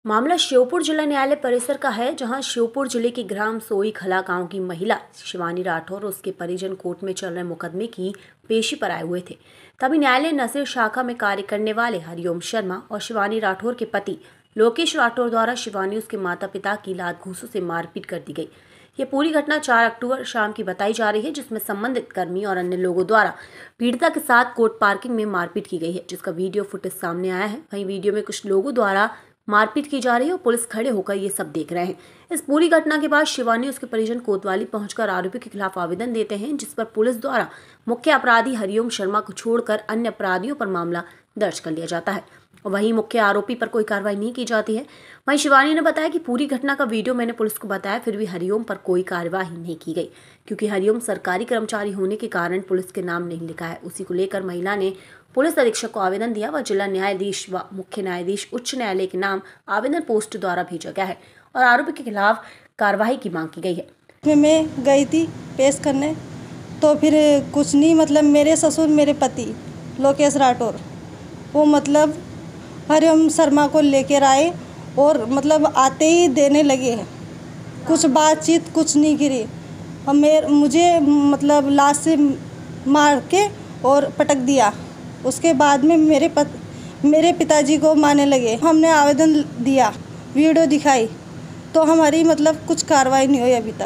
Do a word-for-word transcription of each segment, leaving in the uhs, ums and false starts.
मामला श्योपुर जिला न्यायालय परिसर का है, जहां श्योपुर जिले के ग्राम सोई खला गांव की महिला शिवानी राठौर और उसके परिजन कोर्ट में चल रहे मुकदमे की पेशी पर आए हुए थे। तभी न्यायालय नसीर शाखा में कार्य करने वाले हरिओम शर्मा और शिवानी राठौर के पति लोकेश राठौर द्वारा शिवानी उसके माता पिता की लात घूंसों से मारपीट कर दी गई। ये पूरी घटना चार अक्टूबर शाम की बताई जा रही है, जिसमें संबंधित कर्मी और अन्य लोगों द्वारा पीड़िता के साथ कोर्ट पार्किंग में मारपीट की गई है, जिसका वीडियो फुटेज सामने आया है। वहीं वीडियो में कुछ लोगों द्वारा मारपीट की जा रही है और पुलिस खड़े होकर ये सब देख रहे हैं। इस पूरी घटना के बाद शिवानी उसके परिजन कोतवाली पहुंचकर आरोपी के खिलाफ आवेदन देते हैं, जिस पर पुलिस द्वारा मुख्य अपराधी हरिओम शर्मा को छोड़कर अन्य अपराधियों पर मामला दर्ज कर लिया जाता है और वहीं मुख्य आरोपी पर कोई कार्रवाई नहीं की जाती है। वहीं शिवानी ने बताया कि पूरी घटना का वीडियो मैंने पुलिस को बताया, फिर भी हरिओम पर कोई कार्रवाई नहीं की गई, क्योंकि हरिओम सरकारी कर्मचारी होने के कारण पुलिस के नाम नहीं लिखा है। उसी को लेकर महिला ने पुलिस अधीक्षक को आवेदन दिया व जिला न्यायाधीश व मुख्य न्यायाधीश उच्च न्यायालय के नाम आवेदन पोस्ट द्वारा भेजा गया है और आरोपी के खिलाफ कार्रवाई की मांग की गई है। मैं गई थी पेश करने, तो फिर कुछ नहीं, मतलब मेरे ससुर मेरे पति लोकेश राठौर वो मतलब हरिओम शर्मा को लेकर आए और मतलब आते ही देने लगे, कुछ बातचीत कुछ नहीं गिरी। और मेरे मुझे मतलब लाश से मार के और पटक दिया। उसके बाद में मेरे पत, मेरे पिताजी को मारने लगे। हमने आवेदन दिया, वीडियो दिखाई, तो हमारी मतलब कुछ कार्रवाई नहीं हुई अभी तक,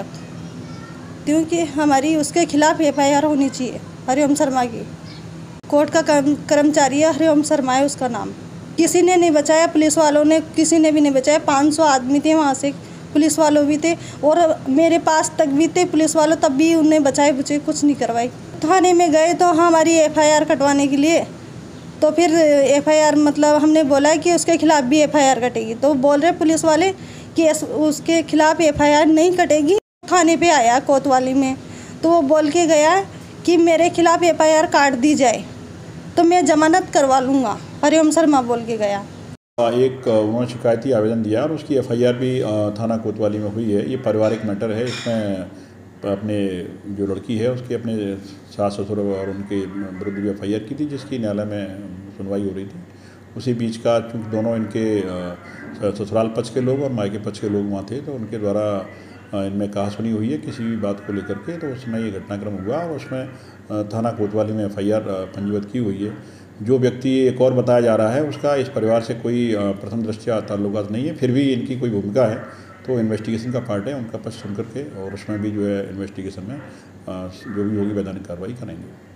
क्योंकि हमारी उसके खिलाफ एफ आई आर होनी चाहिए। हरिओम शर्मा की कोर्ट का कर्मचारी है, हरिओम शर्मा है उसका नाम। किसी ने नहीं बचाया, पुलिस वालों ने किसी ने भी नहीं बचाया। पाँच सौ आदमी थे वहाँ से, पुलिस वालों भी थे और मेरे पास तक भी थे पुलिस वालों, तब भी उन्हें बचाए बचाए कुछ नहीं करवाई। थाने में गए तो हमारी एफ आई आर कटवाने के लिए, तो फिर एफ आई आर मतलब हमने बोला कि उसके खिलाफ भी एफ आई आर कटेगी, तो बोल रहे पुलिस वाले कि उसके खिलाफ एफ आई आर नहीं कटेगी। थाने पे आया कोतवाली में, तो वो बोल के गया कि मेरे खिलाफ एफ आई आर काट दी जाए तो मैं जमानत करवा लूँगा। हरिओम शर्मा बोल के गया। एक उन्होंने शिकायती आवेदन दिया और उसकी एफ आई आर भी थाना कोतवाली में हुई है। ये पारिवारिक मैटर है। इसमें अपने जो लड़की है उसके अपने सास ससुर और उनके विरुद्ध जो एफ आई आर की थी, जिसकी न्यायालय में सुनवाई हो रही थी। उसी बीच का चूँकि दोनों इनके ससुराल पक्ष के लोग और मायके पक्ष के लोग वहाँ थे, तो उनके द्वारा इनमें कहासुनी हुई है किसी भी बात को लेकर के, तो उसमें ये घटनाक्रम हुआ और उसमें थाना कोतवाली में एफ आई आर पंजीबद्ध की हुई है। जो व्यक्ति एक और बताया जा रहा है उसका इस परिवार से कोई प्रथम दृष्टया ताल्लुकात नहीं है, फिर भी इनकी कोई भूमिका है, तो इन्वेस्टिगेशन का पार्ट है, उनका पक्ष सुन करके और उसमें भी जो है इन्वेस्टिगेशन में जो भी होगी वैधानिक कार्रवाई करेंगे।